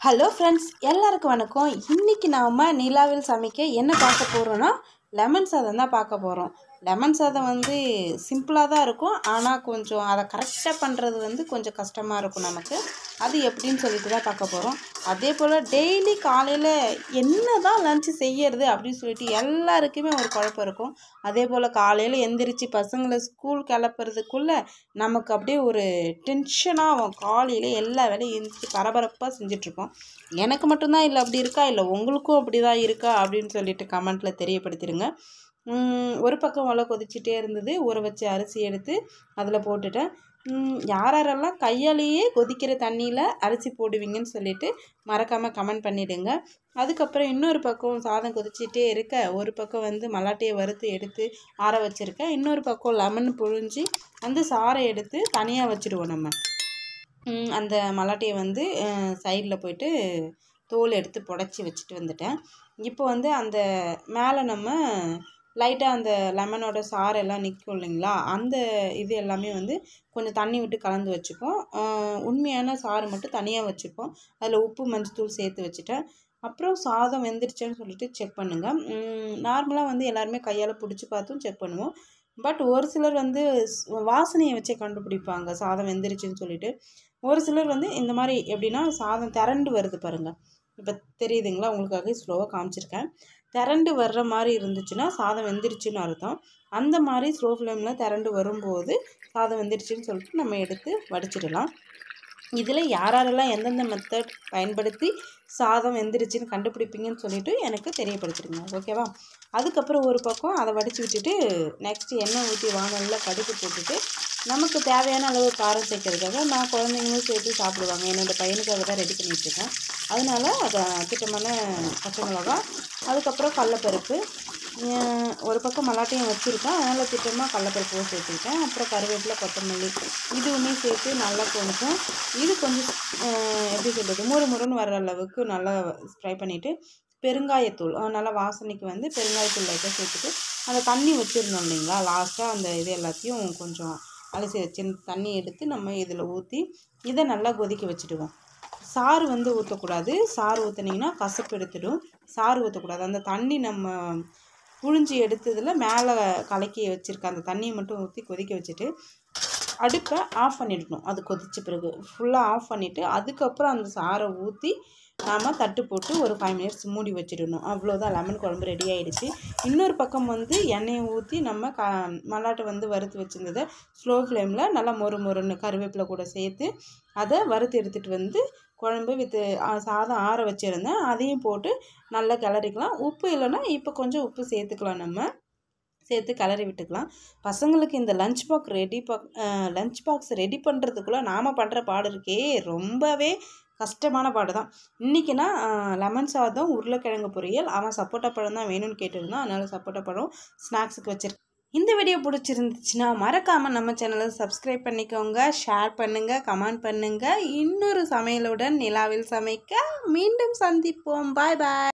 Hello friends, எல்லாருக்கும் வணக்கம். இன்றைக்கி நாம் நிலாவில் சமைக்க என்ன பார்க்க போகிறோன்னா லெமன் சாதம் தான் பார்க்க போகிறோம். லெமன் சாதம் சிம்பிளாக தான் இருக்கும், ஆனால் கொஞ்சம் அதை கரெக்டாக பண்ணுறது கொஞ்சம் கஷ்டமாக இருக்கும் நமக்கு. அது எப்படின்னு சொல்லிட்டு தான் பார்க்க போகிறோம். அதே போல் டெய்லி காலையில் என்ன தான் லஞ்சு செய்யறது அப்படின்னு சொல்லிட்டு எல்லாருக்குமே ஒரு குழப்பம் இருக்கும். அதே போல் காலையில் எந்திரிச்சு பசங்களை ஸ்கூல் கிளப்புறதுக்குள்ளே நமக்கு அப்படியே ஒரு டென்ஷனாக ஆகும். காலையில் எல்லா வேலையும் எந்திரிச்சு பரபரப்பாக செஞ்சிட்ருப்போம். எனக்கு மட்டும்தான் இல்லை அப்படி இருக்கா, இல்லை உங்களுக்கும் அப்படி தான் இருக்கா அப்படின்னு சொல்லிட்டு கமெண்ட்டில் தெரியப்படுத்திடுங்க. ஒரு பக்கம் ஒலை கொதிச்சுட்டே இருந்தது. ஊற வச்ச அரிசி எடுத்து அதில் போட்டுட்டேன். யாரெல்லாம் கையாலேயே கொதிக்கிற தண்ணியில் அரிசி போடுவீங்கன்னு சொல்லிட்டு மறக்காமல் கமெண்ட் பண்ணிவிடுங்க. அதுக்கப்புறம் இன்னொரு பக்கம் சாதம் கொதிச்சிட்டே இருக்க, ஒரு பக்கம் மல்லாட்டையை வறுத்து எடுத்து ஆற வச்சுருக்கேன். இன்னொரு பக்கம் லெமன் புழிஞ்சி அந்த சாறை எடுத்து தனியாக வச்சுடுவோம். நம்ம அந்த மல்லாட்டையை சைடில் போயிட்டு தோல் எடுத்து புடச்சி வச்சுட்டு வந்துட்டேன். இப்போ அந்த மேலே நம்ம லைட்டாக அந்த லெமனோட சாரெல்லாம் நிற்கும் இல்லைங்களா, அந்த இது எல்லாமே கொஞ்சம் தண்ணி விட்டு கலந்து வச்சுப்போம். உண்மையான சாறு மட்டும் தனியாக வச்சுப்போம். அதில் உப்பு மஞ்சத்தூள் சேர்த்து வச்சுட்டேன். அப்புறம் சாதம் வெந்துருச்சுன்னு சொல்லிட்டு செக் பண்ணுங்கள். நார்மலாக எல்லாருமே கையால் பிடிச்சி பார்த்தும் செக் பண்ணுவோம். பட் ஒரு சிலர் வாசனையை வச்சே கண்டுபிடிப்பாங்க சாதம் வெந்துருச்சுன்னு சொல்லிட்டு. ஒரு சிலர் இந்த மாதிரி எப்படின்னா சாதம் திரண்டு வருது பாருங்கள், இப்போ தெரியுதுங்களா, உங்களுக்காக ஸ்லோவாக காமிச்சிருக்கேன். திரண்டு வர்ற மாதிரி இருந்துச்சுன்னா சாதம் வெந்துருச்சுன்னு அர்த்தம். அந்த மாதிரி ஸ்லோ ஃப்ளேமில் திரண்டு வரும்போது சாதம் வெந்துருச்சுன்னு சொல்லிட்டு நம்ம எடுத்து வடிச்சிடலாம். இதில் யாரெல்லாம் எந்தெந்த மெத்தட் பயன்படுத்தி சாதம் வெந்துருச்சுன்னு கண்டுபிடிப்பீங்கன்னு சொல்லிவிட்டு எனக்கு தெரியப்படுத்திடுங்க, ஓகேவா? அதுக்கப்புறம் ஒரு பக்கம் அதை வடித்து விட்டுட்டு நெக்ஸ்ட்டு எண்ணெய் ஊற்றி வானலில் கடுகு போட்டுட்டு நமக்கு தேவையான அளவு காரம் சேர்க்கறதுக்காக நான் குழந்தைங்களும் சேர்த்து சாப்பிடுவாங்க, என்னோடய பையனுக்காக தான் ரெடி பண்ணிகிட்ருக்கேன். அதனால் அதை திட்டமான பச்சை மிளகா, அதுக்கப்புறம் கடலப்பருப்பு, ஒரு பக்கம் மல்லாட்டையும் வச்சுருக்கேன், அதனால் திட்டமாக கடலப்பருப்பும் சேர்த்துக்கிட்டேன். அப்புறம் கருவேப்பிலை, கொத்தமல்லி இதுவுமே சேர்த்து நல்லா கொஞ்சம் இது கொஞ்சம் எப்படி சொல்கிறது, முறுமுறுன்னு வர்ற அளவுக்கு நல்லா ஃப்ரை பண்ணிவிட்டு பெருங்காயத்தூள் நல்லா வாசனைக்கு பெருங்காயத்தூள் லைட்டாக சேர்த்துட்டு அந்த தண்ணி வச்சுருந்தோம் இல்லைங்களா, லாஸ்ட்டாக அந்த இது எல்லாத்தையும் கொஞ்சம் அலசி வச்சு தண்ணி எடுத்து நம்ம இதில் ஊற்றி இதை நல்லா கொதிக்க வச்சுடுவோம். சாறு ஊற்றக்கூடாது. சாறு ஊற்றினீங்கன்னா கசப்பு எடுத்துடும். சாறு ஊற்றக்கூடாது. அந்த தண்ணி நம்ம புழிஞ்சி எடுத்ததில் மேலே கலக்கி வச்சுருக்க அந்த தண்ணியை மட்டும் ஊற்றி கொதிக்க வச்சுட்டு அடுப்பை ஆஃப் பண்ணிடணும். அது கொதித்த பிறகு ஃபுல்லாக ஆஃப் பண்ணிவிட்டு அதுக்கப்புறம் அந்த சாறை ஊற்றி நாம் தட்டு போட்டு ஒரு 5 மினிட்ஸ் மூடி வச்சிடணும். அவ்வளோதான், லெமன் குழம்பு ரெடி ஆகிடுச்சு. இன்னொரு பக்கம் எண்ணெயை ஊற்றி நம்ம மல்லாட்டை வறுத்து வச்சுருந்ததை ஸ்லோ ஃப்ளேமில் நல்லா மொறுன்னு கருவேப்பிலை கூட சேர்த்து அதை வறுத்து எடுத்துகிட்டு குழம்பு வித்து சாதம் ஆற வச்சுருந்தேன், அதையும் போட்டு நல்லா கிளறிக்கலாம். உப்பு இல்லைன்னா இப்போ கொஞ்சம் உப்பு சேர்த்துக்கலாம், நம்ம சேர்த்து கிளறி விட்டுக்கலாம். பசங்களுக்கு இந்த லஞ்ச் பாக்ஸ் ரெடி பண்ணுறதுக்குள்ளே நாம் பண்ணுற பாடு இருக்கே ரொம்பவே கஷ்டமான பாடு தான். இன்றைக்கினா லெமன் சாதம், உருளைக்கிழங்கு பொரியல். அவன் சப்போட்டா பழம் தான் வேணும்னு கேட்டிருந்தான், அதனால் சப்போட்டா பழம் ஸ்நாக்ஸுக்கு வச்சுருக்கேன். இந்த வீடியோ பிடிச்சிருந்துச்சுன்னா மறக்காமல் நம்ம சேனலை சப்ஸ்கிரைப் பண்ணிக்கோங்க, ஷேர் பண்ணுங்கள், கமெண்ட் பண்ணுங்கள். இன்னொரு சமையலுடன் நிலாவில் சமைக்க மீண்டும் சந்திப்போம். பாய் பாய்.